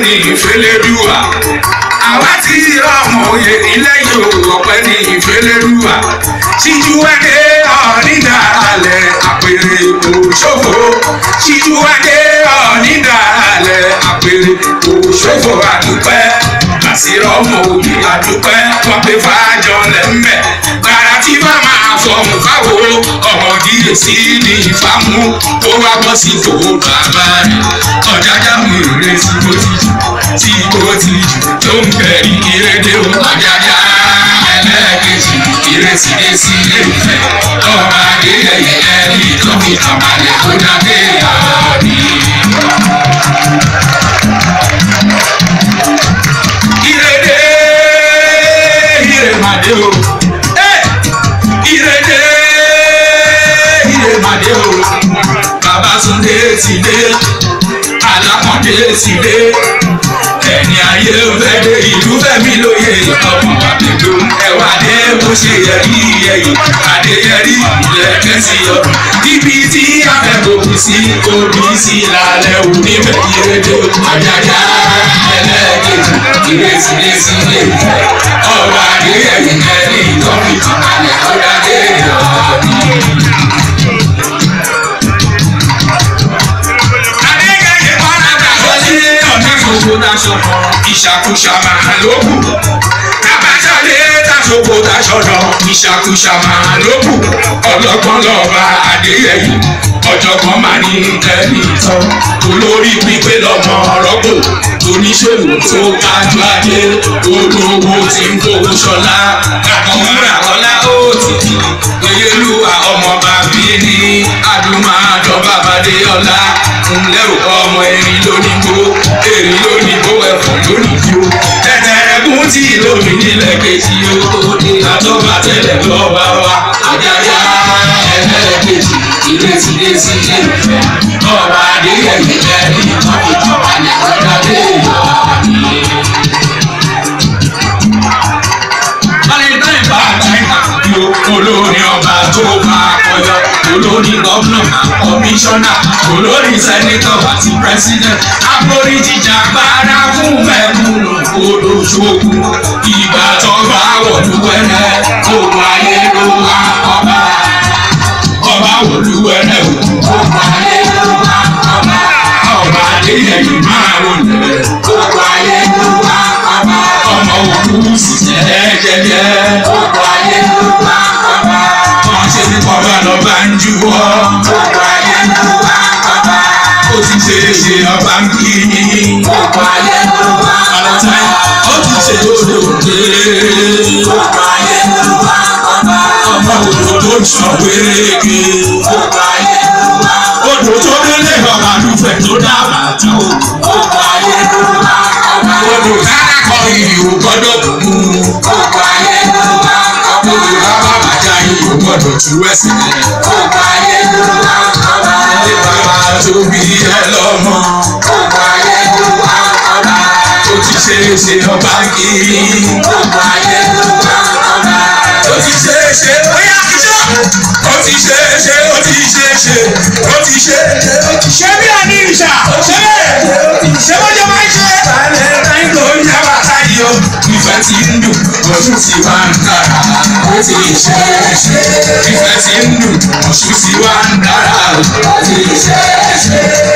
ní ìfẹ́lẹ́dùwà. Àwa ti ọmọ òye nílẹ̀ yóò ọpẹ́ ní ìfẹ́lẹ́dùwà. Ṣíjú ẹ̀dẹ́ ọ̀nìdàlẹ̀ àpèrè òṣòfò. Ṣíjú ẹ̀dẹ́ ọ̀nìdàlẹ̀ àpèrè òṣòfò àdúpẹ́. Àṣírọ́ ọmọ òye àdúpẹ́. Wọ́n pe fàájọ lẹ́mẹ̀. Gbàrà tí bá máa fọmù fáwo ọmọ díẹ̀ sí ní ìfàmù. Ó wá bọ́ sí tó bàbá rẹ̀. Ọ̀jájá mú ìrẹsì bó ti jù. Tí bó ti jù tó ń bẹ̀rì ìrédé o. Ọ̀jájá ẹlẹ́ẹ̀kejì ìrẹsì dé sí ilé ìfẹ́. Ọba Adéyẹyẹ ẹni tó fi tàbálẹ̀ tó dáké àbí. Ìrédé ìrèmàdé o. Ìrédé ìrèmàdé o. Babátúndé ti dé. Alákàndé ti dé. Ẹni ayé fẹ́dé ìlú fẹ́mi lóye ọmọ àbẹ̀dó ẹwà dé bó ṣe yẹrí ẹ̀yìn Adéyẹrí ìlẹ̀kẹ̀ sí ọ. Ibi tí afẹ́kọ̀ọ́ sí omi sí lálẹ́ ò níbẹ̀ ìrédé Ọ̀jájá ẹlẹ́ẹ̀kejì ìrẹsì lé sí ilé ìfẹ́. Ọba Adéyẹrí ẹni ìtọ́fi tìmọ̀lẹ̀ ọ̀dàdé ìrọ̀lì. Ìṣàkóso máa lókù. Kábàjáde tàṣogbo tàṣọ̀dọ̀. Ìṣàkóso máa lókù. Ọlọ́gbọ́n lọ́ba Adéyẹyẹ. Ọ̀jọ̀gbọ́n máa ní ẹni ìtàn. Olórí pípé lọ́mọ rọ́gbò. Oníṣòwò tó kájú ajé. Olówó tí ń fowó ṣọlá. Àkànmúra ọlá ó ti di. Oyèlúwà ọmọ bàbí ní. Adúmáàjọ bàbáde ọlá. Ńlẹ́rù ọmọ erin lónígbó. Erin lónígbó ẹ̀fọ́ lónígbó. Tẹ̀tẹ̀rẹ̀kún tí lómi nílẹ̀ kejì ó tó dé. Àtọ́ba tẹ̀lẹ̀ lọ́ba wa. Àjàjà ẹlẹ́ẹ̀kejì ìrẹsì dé sí ilé ìfẹ́. Ọba Adéyẹyẹ ẹni ìtàn ìjọba ní ọ̀dàdé ìyọ̀ọ̀ni. Valentine olórí ọba tó máa kọjọ. Olórí gọ́vnọ̀ kọmíṣánná. Olórí sẹ́nitọ̀ àti pírẹ́sídẹ̀ntì. Àforí jíjà gbára fún mẹ́kúnnù olóṣogbo. Ìgbà tó bá wọ̀lú wẹ́lẹ́. Gbogbo ayé ló wá ọba. Ọba wọ̀lú wẹ́lẹ́ o. Gbogbo ayé ló wá ọba. Ọba Adéyẹyẹ máa wọlé. Gbogbo ayé ló wá ọba. Ọmọ òkú sì jẹ́jẹ́jẹ́. Gbogbo ayé ló wá ọba. Wọ́n ṣe ní kọ́ba lọ́ba ń juwọ́. Gbogbo ayé ló wá ọba. Ó ti ṣe ọba ń kí ni. Gbogbo ayé ló wá ọba. Ó ti ṣe lóde òde. Gbogbo ayé ló wá ọba. Ọmọ òdò tó sàn wéréke. Gbogbo ayé ló wá ọba. Odò tó délé ọba lùfẹ̀ tó dábàá tó. Gbogbo ayé ló wá ọba. Odò kára kọ ìhò gbọ́dọ̀ kú. Gbogbo ayé ló wá ọba. Odò bàbá bàjá ìhò gbọ́dọ̀ tú ẹsẹ̀. Gbogbo ayé ló wá ọba. Ilé bàbá tó bí ẹ lọ́mọ. Gbogbo ayé ló wá ọba. Ó ti ṣe ọba kiri. Gbogbo ayé ló wá ọba. Ó ti ṣe bóyá kíjọ́. Ó ti ṣe bí àní ìṣà. Ṣé wọ́n jẹ́ máa ń ṣe? Valentine tó ń yá bàtà yìí o. Ìfẹ́ ti ń dùn, oṣù ti wá ń dára. Ó ti ṣe. Ìfẹ́ ti ń dùn, oṣù ti wá ń dára. Ó ti ṣe.